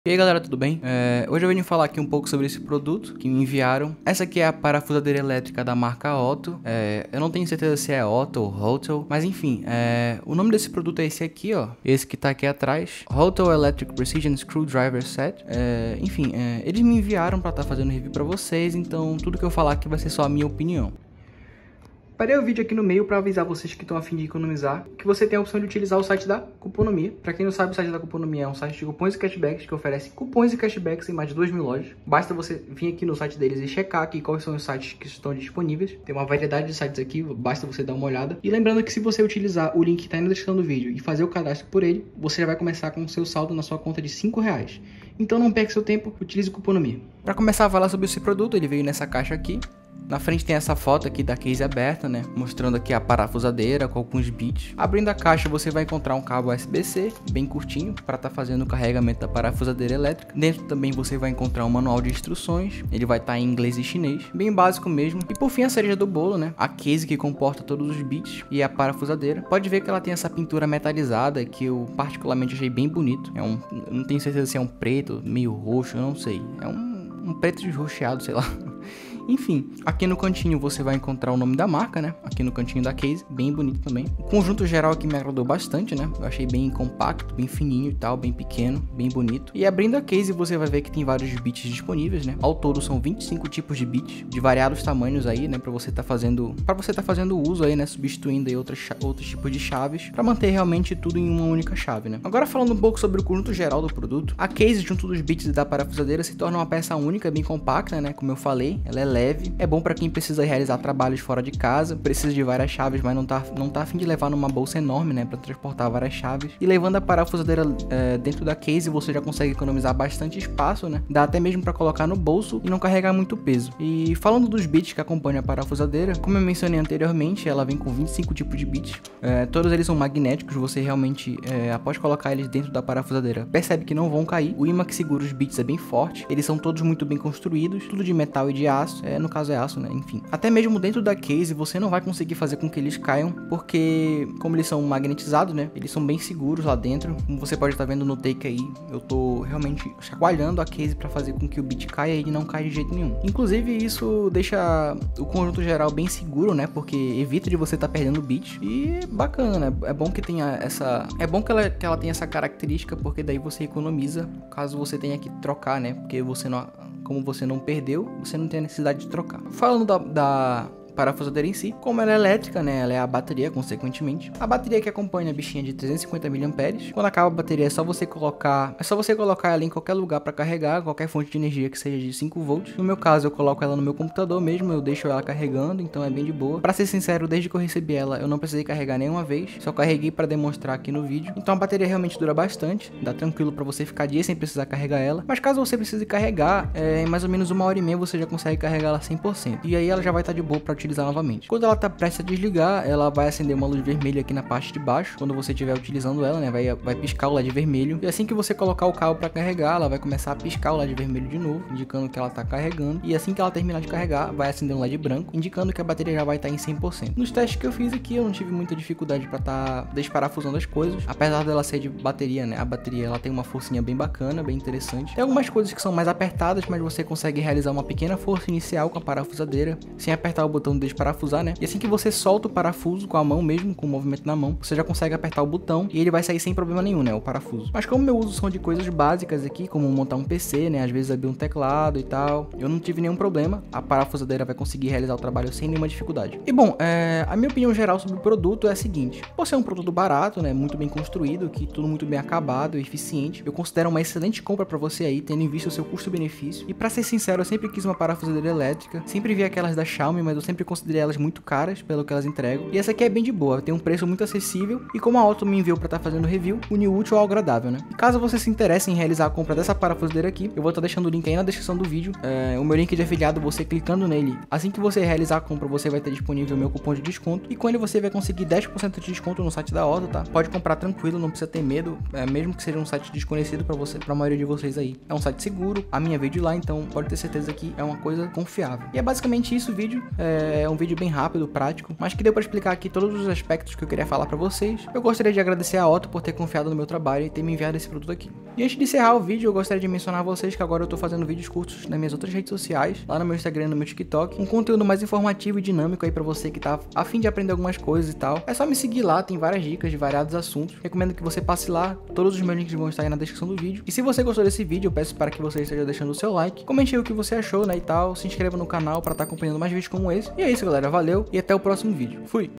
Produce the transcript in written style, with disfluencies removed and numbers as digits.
E aí galera, tudo bem? Hoje eu venho falar aqui um pouco sobre esse produto que me enviaram. Essa aqui é a parafusadeira elétrica da marca Otto. Eu não tenho certeza se é Otto ou Hotel, mas enfim, o nome desse produto é esse aqui, ó. Esse que tá aqui atrás, Hotel Electric Precision Screwdriver Set. Eles me enviaram pra estar fazendo review pra vocês, então tudo que eu falar aqui vai ser só a minha opinião. Parei o vídeo aqui no meio para avisar vocês que estão a fim de economizar que você tem a opção de utilizar o site da Cuponomia. Para quem não sabe, o site da Cuponomia é um site de cupons e cashbacks que oferece cupons e cashbacks em mais de 2.000 lojas. Basta você vir aqui no site deles e checar aqui quais são os sites que estão disponíveis. Tem uma variedade de sites aqui, basta você dar uma olhada. E lembrando que se você utilizar o link que está aí na descrição do vídeo e fazer o cadastro por ele, você já vai começar com o seu saldo na sua conta de R$5. Então não perca seu tempo, utilize o Cuponomia. Para começar a falar sobre esse produto, ele veio nessa caixa aqui. Na frente tem essa foto aqui da case aberta, né? Mostrando aqui a parafusadeira com alguns bits. Abrindo a caixa você vai encontrar um cabo USB-C bem curtinho para estar fazendo o carregamento da parafusadeira elétrica. Dentro também você vai encontrar um manual de instruções. Ele vai estar em inglês e chinês, bem básico mesmo. E por fim a cereja do bolo, né? A case que comporta todos os bits e a parafusadeira. Pode ver que ela tem essa pintura metalizada que eu particularmente achei bem bonito. Eu não tenho certeza se é um preto, meio roxo, eu não sei. É um preto esroxeado, sei lá. Enfim, aqui no cantinho você vai encontrar o nome da marca, né? Aqui no cantinho da case, bem bonito também. O conjunto geral aqui me agradou bastante, né? Eu achei bem compacto, bem fininho e tal, bem pequeno, bem bonito. E abrindo a case você vai ver que tem vários bits disponíveis, né? Ao todo são 25 tipos de bits, de variados tamanhos aí, né? Para você tá fazendo uso aí, né? Substituindo aí outros tipos de chaves, para manter realmente tudo em uma única chave, né? Agora falando um pouco sobre o conjunto geral do produto, a case junto dos bits da parafusadeira se torna uma peça única, bem compacta, né? Como eu falei, ela é leve, é bom para quem precisa realizar trabalhos fora de casa, precisa de várias chaves, mas não tá a fim de levar numa bolsa enorme, né, para transportar várias chaves. E levando a parafusadeira dentro da case, você já consegue economizar bastante espaço, né? Dá até mesmo para colocar no bolso e não carregar muito peso. E falando dos bits que acompanham a parafusadeira, como eu mencionei anteriormente, ela vem com 25 tipos de bits. Todos eles são magnéticos, você realmente, após colocar eles dentro da parafusadeira, percebe que não vão cair. O ímã que segura os bits é bem forte, eles são todos muito bem construídos, tudo de metal e de aço, no caso é aço, né? Enfim. Até mesmo dentro da case você não vai conseguir fazer com que eles caiam, porque como eles são magnetizados, né? Eles são bem seguros lá dentro. Como você pode estar vendo no take aí, eu tô realmente chacoalhando a case para fazer com que o bit caia e ele não caia de jeito nenhum. Inclusive isso deixa o conjunto geral bem seguro, né? Porque evita de você estar perdendo bit. E bacana, né? É bom que tenha essa... É bom que ela tenha essa característica, porque daí você economiza caso você tenha que trocar, né? Porque como você não perdeu, você não tem a necessidade de trocar. Falando da parafusadeira em si, como ela é elétrica, né, ela é a bateria, consequentemente. A bateria que acompanha a bichinha de 350 mAh. Quando acaba a bateria é só você colocar ela em qualquer lugar para carregar, qualquer fonte de energia que seja de 5 volts. No meu caso, eu coloco ela no meu computador mesmo, eu deixo ela carregando, então é bem de boa. Para ser sincero, desde que eu recebi ela, eu não precisei carregar nenhuma vez, só carreguei para demonstrar aqui no vídeo. Então a bateria realmente dura bastante, dá tranquilo para você ficar dias sem precisar carregar ela. Mas caso você precise carregar, em mais ou menos 1h30 você já consegue carregar ela 100%. E aí ela já vai estar de boa para utilizar novamente. Quando ela tá prestes a desligar, ela vai acender uma luz vermelha aqui na parte de baixo. Quando você estiver utilizando ela, né, vai piscar o LED vermelho. E assim que você colocar o cabo para carregar, ela vai começar a piscar o LED vermelho de novo, indicando que ela tá carregando. E assim que ela terminar de carregar, vai acender um LED branco, indicando que a bateria já vai estar em 100%. Nos testes que eu fiz aqui, eu não tive muita dificuldade para estar desparafusando as coisas, apesar dela ser de bateria, né? A bateria ela tem uma forcinha bem bacana, bem interessante. Tem algumas coisas que são mais apertadas, mas você consegue realizar uma pequena força inicial com a parafusadeira, sem apertar o botão de desparafusar, né? E assim que você solta o parafuso com a mão mesmo, com o movimento na mão, você já consegue apertar o botão e ele vai sair sem problema nenhum, né? O parafuso. Mas como meu uso são de coisas básicas aqui, como montar um PC, né? Às vezes abrir um teclado e tal, eu não tive nenhum problema. A parafusadeira vai conseguir realizar o trabalho sem nenhuma dificuldade. E bom, a minha opinião geral sobre o produto é a seguinte: por ser um produto barato, né? Muito bem construído, que tudo muito bem acabado e eficiente, eu considero uma excelente compra para você aí, tendo em vista o seu custo-benefício. E para ser sincero, eu sempre quis uma parafusadeira elétrica, sempre vi aquelas da Xiaomi, mas eu sempre considerei elas muito caras pelo que elas entregam. E essa aqui é bem de boa, tem um preço muito acessível. E como a Otto me enviou para estar fazendo review, une o útil ao agradável, né? E caso você se interesse em realizar a compra dessa parafusadeira aqui, eu vou estar deixando o link aí na descrição do vídeo. O meu link de afiliado, você clicando nele, assim que você realizar a compra, você vai ter disponível o meu cupom de desconto. E com ele você vai conseguir 10% de desconto no site da Otto, tá? Pode comprar tranquilo, não precisa ter medo, mesmo que seja um site desconhecido para a maioria de vocês aí. É um site seguro, a minha veio de lá, então pode ter certeza que é uma coisa confiável. E é basicamente isso o vídeo. É um vídeo bem rápido, prático, mas que deu pra explicar aqui todos os aspectos que eu queria falar pra vocês. Eu gostaria de agradecer a Otto por ter confiado no meu trabalho e ter me enviado esse produto aqui. E antes de encerrar o vídeo, eu gostaria de mencionar a vocês que agora eu tô fazendo vídeos curtos nas minhas outras redes sociais, lá no meu Instagram e no meu TikTok, um conteúdo mais informativo e dinâmico aí pra você que tá a fim de aprender algumas coisas e tal. É só me seguir lá, tem várias dicas de variados assuntos. Recomendo que você passe lá, todos os meus links vão estar aí na descrição do vídeo. E se você gostou desse vídeo, eu peço para que você esteja deixando o seu like, comente aí o que você achou, né, e tal, se inscreva no canal para estar acompanhando mais vídeos como esse. E é isso, galera, valeu e até o próximo vídeo. Fui!